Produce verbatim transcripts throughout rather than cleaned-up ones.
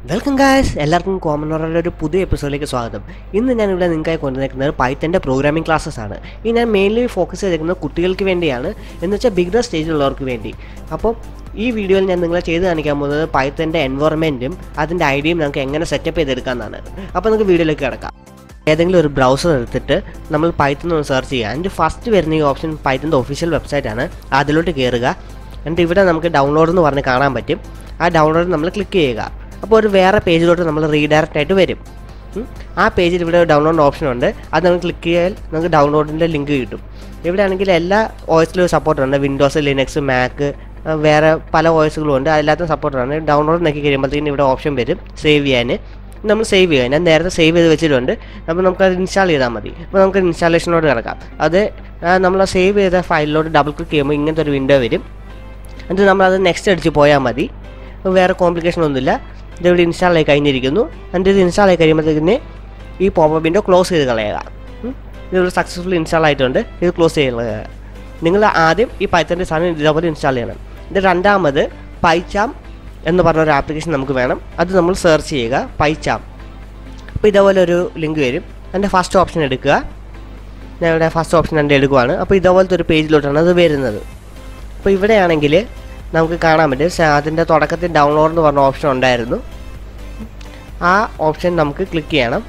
Welcome guys, എല്ലാവർക്കും common ഓറയുടെ ഒരു പുതിയ എപ്പിസോഡിലേക്ക് സ്വാഗതം. ഇന്ന് ഞാനിവിടെ നിങ്ങൾക്കായി കൊണ്ടുവന്നിരിക്കുന്നത് പൈത്തൻ്റെ പ്രോഗ്രാമിംഗ് ക്ലാസ്സസ് ആണ്. ഈ ഞാൻ മെയിൻലി ഫോക്കസ് ചെയ്തിരിക്കുന്നത് കുട്ടികൾക്ക് വേണ്ടിയാണ്, എന്ന് വെച്ചാൽ ബിഗിനർ സ്റ്റേജിലുള്ളവർക്ക് വേണ്ടി. അപ്പോൾ ഈ വീഡിയോയിൽ ഞാൻ നിങ്ങളെ ചെയ്ത് കാണിക്കാൻ പോകുന്നത് പൈത്തൻ്റെ എൻവയോൺമെൻറ്റും അതിൻ്റെ ഐഡിയയും നമുക്ക് എങ്ങനെ സെറ്റപ്പ് ചെയ്തെടുക്കാമെന്നാണ്. അപ്പോൾ നമുക്ക് വീഡിയോയിലേക്ക് കിടക്കാം. ഏതെങ്കിലും ഒരു ബ്രൗസർ എടുത്തിട്ട് നമ്മൾ പൈത്തൺ ഒന്ന് സെർച്ച് ചെയ്യുക. അതിൻ്റെ ഫസ്റ്റ് വരുന്ന ഈ ഓപ്ഷൻ പൈത്തൻ്റെ ഒഫീഷ്യൽ വെബ്സൈറ്റാണ്. അതിലോട്ട് കയറുക. എന്നിട്ട് ഇവിടെ നമുക്ക് ഡൗൺലോഡ് എന്ന് പറഞ്ഞ് കാണാൻ പറ്റും. ആ ഡൗൺലോഡ് നമ്മൾ ക്ലിക്ക് ചെയ്യുക. അപ്പോൾ ഒരു വേറെ പേജിലോട്ട് നമ്മൾ റീഡയറക്റ്റ് ആയിട്ട് വരും. ആ പേജിൽ ഇവിടെ ഡൗൺലോഡ് ഓപ്ഷൻ ഉണ്ട്. അത് നമുക്ക് ക്ലിക്ക് ചെയ്താൽ നമുക്ക് ഡൗൺലോഡിൻ്റെ ലിങ്ക് കിട്ടും. ഇവിടെ ആണെങ്കിൽ എല്ലാ ഓയിസിലും സപ്പോർട്ടുണ്ട്. വിൻഡോസ്, ലിനക്സ്, മാക്ക്, വേറെ പല ഓയിസുകളും ഉണ്ട്. അതില്ലാത്ത സപ്പോർട്ടാണ്. ഡൗൺലോഡ് നോക്കി കഴിയുമ്പോഴത്തേക്കും ഇവിടെ ഓപ്ഷൻ വരും സേവ് ചെയ്യാൻ. നമ്മൾ സേവ് ചെയ്യുക. ഞാൻ നേരത്തെ സേവ് ചെയ്ത് വെച്ചിട്ടുണ്ട്. അപ്പോൾ നമുക്കത് ഇൻസ്റ്റാൾ ചെയ്താൽ മതി. അപ്പോൾ നമുക്ക് ഇൻസ്റ്റാളേഷനോട് കിടക്കാം. അത് നമ്മൾ സേവ് ചെയ്ത ഫയലിലോട്ട് ഡബിൾ ക്ലിക്ക് ചെയ്യുമ്പോൾ ഇങ്ങനത്തെ ഒരു വിൻഡോ വരും. എന്നിട്ട് നമ്മളത് നെക്സ്റ്റ് അടിച്ച് പോയാൽ മതി. വേറെ കോംപ്ലിക്കേഷൻ ഒന്നുമില്ല. ഇതിവിടെ ഇൻസ്റ്റാൾ ആയി കഴിഞ്ഞിരിക്കുന്നു. എന്നിട്ട് ഇത് ഇൻസ്റ്റാൾ ആയി കഴിയുമ്പോഴത്തേക്കിന് ഈ പോപ്പപ്പ് വിൻഡോ ക്ലോസ് ചെയ്ത് കളയുക. ഇതിവിടെ സക്സസ്ഫുള്ളി ഇൻസ്റ്റാൾ ആയിട്ടുണ്ട്. ഇത് ക്ലോസ് ചെയ്ത് കളയുക. നിങ്ങൾ ആദ്യം ഈ പൈത്തൻ്റെ സാധനം ഇതേപോലെ ഇൻസ്റ്റാൾ ചെയ്യണം. ഇത് രണ്ടാമത് പൈച്ചാം എന്ന് പറഞ്ഞൊരു ആപ്ലിക്കേഷൻ നമുക്ക് വേണം. അത് നമ്മൾ സെർച്ച് ചെയ്യുക, പൈച്ചാം. അപ്പോൾ ഇതേപോലെ ഒരു ലിങ്ക് വരും. എൻ്റെ ഫസ്റ്റ് ഓപ്ഷൻ എടുക്കുക. ഞാൻ ഇവിടെ ഫസ്റ്റ് ഓപ്ഷൻ എൻ്റെ എടുക്കുവാണ്. അപ്പോൾ ഇതേപോലത്തെ ഒരു പേജിലോട്ടാണ് അത് വരുന്നത്. അപ്പോൾ ഇവിടെയാണെങ്കിൽ നമുക്ക് കാണാൻ പറ്റും അതിൻ്റെ തുടക്കത്തിൽ ഡൗൺലോഡ് എന്ന് പറഞ്ഞ ഓപ്ഷൻ ഉണ്ടായിരുന്നു. ആ ഓപ്ഷൻ നമുക്ക് ക്ലിക്ക് ചെയ്യണം.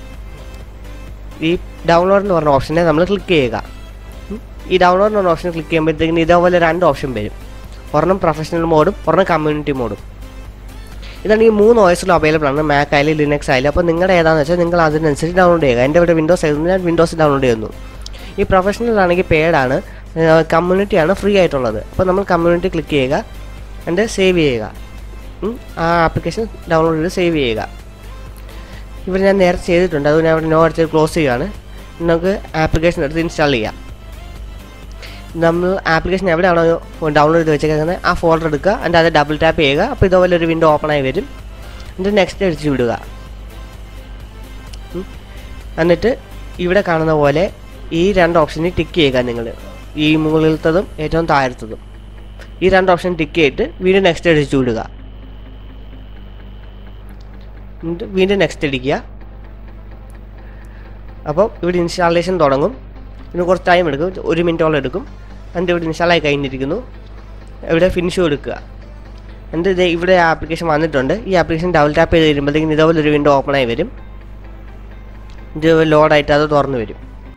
ഈ ഡൗൺലോഡ് എന്ന് പറഞ്ഞ ഓപ്ഷനെ നമ്മൾ ക്ലിക്ക് ചെയ്യുക. ഈ ഡൗൺലോഡ് എന്ന് പറഞ്ഞ ഓപ്ഷൻ ക്ലിക്ക് ചെയ്യുമ്പോഴത്തേക്കും ഇതേപോലെ രണ്ട് ഓപ്ഷൻ വരും. ഒരെണ്ണം പ്രൊഫഷണൽ മോഡും ഒരെണ്ണം കമ്മ്യൂണിറ്റി മോഡും. ഇതാണ് ഈ മൂന്ന് ഓയിസിലും അവൈലബിൾ ആണ്, മാക്ക് ആയാലും ലിനക്സ് ആയാലും. അപ്പോൾ നിങ്ങളുടെ ഏതാണെന്ന് വെച്ചാൽ നിങ്ങൾ അതിനനുസരിച്ച് ഡൗൺലോഡ് ചെയ്യുക. എൻ്റെ ഇവിടെ വിൻഡോസ് ആയിരുന്നു, ഞാൻ വിൻഡോസ് ഡൗൺലോഡ് ചെയ്യുന്നു. ഈ പ്രൊഫഷണൽ ആണെങ്കിൽ പെയ്ഡാണ്, കമ്മ്യൂണിറ്റിയാണ് ഫ്രീ ആയിട്ടുള്ളത്. അപ്പോൾ നമ്മൾ കമ്മ്യൂണിറ്റി ക്ലിക്ക് ചെയ്യുക, എന്നിട്ട് സേവ് ചെയ്യുക. ആ ആപ്ലിക്കേഷൻ ഡൗൺലോഡ് ചെയ്ത് സേവ് ചെയ്യുക. ഇവിടെ ഞാൻ നേരത്തെ ചെയ്തിട്ടുണ്ട്, അത് ഞാൻ ഇവിടെ നോ അടിച്ച് ക്ലോസ് ചെയ്യുകയാണ്. നമുക്ക് ആപ്ലിക്കേഷൻ എടുത്ത് ഇൻസ്റ്റാൾ ചെയ്യാം. നമ്മൾ ആപ്ലിക്കേഷൻ എവിടെയാണോ ഡൗൺലോഡ് ചെയ്ത് വെച്ചേക്കുന്നത് ആ ഫോൾഡർ എടുക്കുക, എന്നിട്ട് അത് ഡബിൾ ടാപ്പ് ചെയ്യുക. അപ്പോൾ ഇതുപോലെ ഒരു വിൻഡോ ഓപ്പൺ ആയി വരും. എന്നിട്ട് നെക്സ്റ്റ് അടിച്ച് വിടുക. എന്നിട്ട് ഇവിടെ കാണുന്ന പോലെ ഈ രണ്ട് ഓപ്ഷനിൽ ടിക്ക് ചെയ്യുക. നിങ്ങൾ ഈ മുകളിലത്തതും ഏറ്റവും താഴത്തതും ഈ രണ്ട് ഓപ്ഷൻ ടിക്ക് ചെയ്തിട്ട് വീണ്ടും നെക്സ്റ്റ് അടിച്ച് വിടുക. എന്നിട്ട് വീണ്ടും നെക്സ്റ്റ് അടിക്കുക. അപ്പോൾ ഇവിടെ ഇൻസ്റ്റാളേഷൻ തുടങ്ങും. ഇതിന് കുറച്ച് ടൈം എടുക്കും, ഒരു മിനിറ്റോളം എടുക്കും. എന്നിട്ട് ഇവിടെ ഇൻസ്റ്റാളായി കഴിഞ്ഞിരിക്കുന്നു. ഇവിടെ ഫിനിഷ് കൊടുക്കുക. എന്നിട്ട് ഇത് ഇവിടെ ആപ്ലിക്കേഷൻ വന്നിട്ടുണ്ട്. ഈ ആപ്ലിക്കേഷൻ ഡബിൾ ടാപ്പ് ചെയ്ത് വരുമ്പോഴത്തേക്കും ഇതേപോലെ ഒരു വിൻഡോ ഓപ്പൺ ആയി വരും. ഇത് ലോഡായിട്ട് അത് തുറന്നു വരും.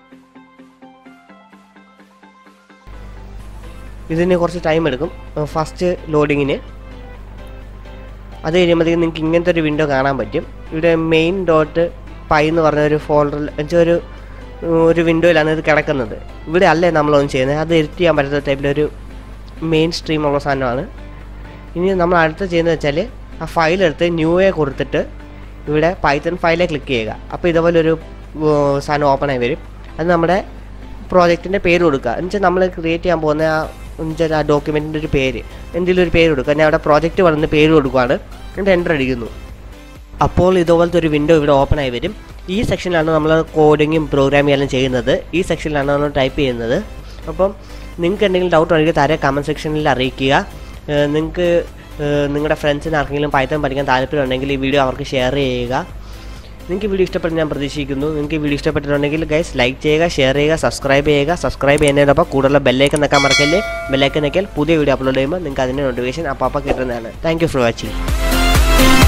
ഇതിന് കുറച്ച് ടൈം എടുക്കും ഫസ്റ്റ് ലോഡിങ്ങിന്. അത് കഴിയുമ്പോഴത്തേക്കും നിങ്ങൾക്ക് ഇങ്ങനത്തെ ഒരു വിൻഡോ കാണാൻ പറ്റും. ഇവിടെ മെയിൻ ഡോട്ട് പൈ എന്ന് പറഞ്ഞ ഒരു ഫോൾഡറിൽ വെച്ചാൽ ഒരു ഒരു വിൻഡോയിലാണ് ഇത് കിടക്കുന്നത്. ഇവിടെ അല്ലേ നമ്മളൊന്നും ചെയ്യുന്നത്, അത് എഡിറ്റ് ചെയ്യാൻ പറ്റാത്ത ടൈപ്പിലൊരു മെയിൻ സ്ട്രീമുള്ള സാധനമാണ്. ഇനി നമ്മൾ അടുത്ത് ചെയ്യുന്നത് വെച്ചാൽ ആ ഫയലെടുത്ത് ന്യൂ എ കൊടുത്തിട്ട് ഇവിടെ പൈത്തൺ ഫയലെ ക്ലിക്ക് ചെയ്യുക. അപ്പോൾ ഇതുപോലെ ഒരു സാധനം ഓപ്പൺ ആയി വരും. അത് നമ്മുടെ പ്രോജക്റ്റിൻ്റെ പേര് കൊടുക്കുക. എന്നുവെച്ചാൽ നമ്മൾ ക്രിയേറ്റ് ചെയ്യാൻ പോകുന്ന ആ എന്നുവെച്ചാൽ ആ ഡോക്യുമെൻറ്റിൻ്റെ ഒരു പേര്, എന്തെങ്കിലും ഒരു പേര് കൊടുക്കുക. ഞാൻ അവിടെ പ്രോജക്റ്റ് പറഞ്ഞ് പേര് കൊടുക്കുകയാണ്. എന്നിട്ട് എൻ്റർ അടിക്കുന്നു. അപ്പോൾ ഇതുപോലത്തെ ഒരു വിൻഡോ ഇവിടെ ഓപ്പൺ ആയി വരും. ഈ സെക്ഷനിലാണ് നമ്മൾ കോഡിങ്ങും പ്രോഗ്രാമിംഗ് എല്ലാം ചെയ്യുന്നത്. ഈ സെക്ഷനിലാണ് നമ്മൾ ടൈപ്പ് ചെയ്യുന്നത്. അപ്പം നിങ്ങൾക്ക് എന്തെങ്കിലും ഡൗട്ട് ഉണ്ടെങ്കിൽ താഴെ കമൻറ്റ് സെക്ഷനിൽ അറിയിക്കുക. നിങ്ങൾക്ക് നിങ്ങളുടെ ഫ്രണ്ട്സിന് ആർക്കെങ്കിലും പൈത്തൺ പഠിക്കാൻ താല്പര്യമുണ്ടെങ്കിൽ ഈ വീഡിയോ അവർക്ക് ഷെയർ ചെയ്യുക. നിങ്ങൾക്ക് വീഡിയോ ഇഷ്ടപ്പെട്ടു ഞാൻ പ്രതീക്ഷിക്കുന്നു. നിങ്ങൾക്ക് വീഡിയോ ഇഷ്ടപ്പെട്ടിട്ടുണ്ടെങ്കിൽ ഗൈസ് ലൈക്ക് ചെയ്യുക, ഷെയർ ചെയ്യുക, സബ്സ്ക്രൈബ് ചെയ്യുക. സബ്സ്ക്രൈബ് ചെയ്യുന്നതിനൊപ്പം കൂടുതൽ ബെല്ലൈക്കൻ നിൽക്കാൻ മറക്കല്ലേ. ബെല്ലൈക്കൻ നിൽക്കിയാൽ പുതിയ വീഡിയോ അപ്ലോഡ് ചെയ്യുമ്പോൾ നിങ്ങൾക്ക് അതിൻ്റെ നോട്ടിഫിക്കേഷൻ അപ്പോൾ അപ്പോൾ കിട്ടുന്നതാണ്. Thank you for watching.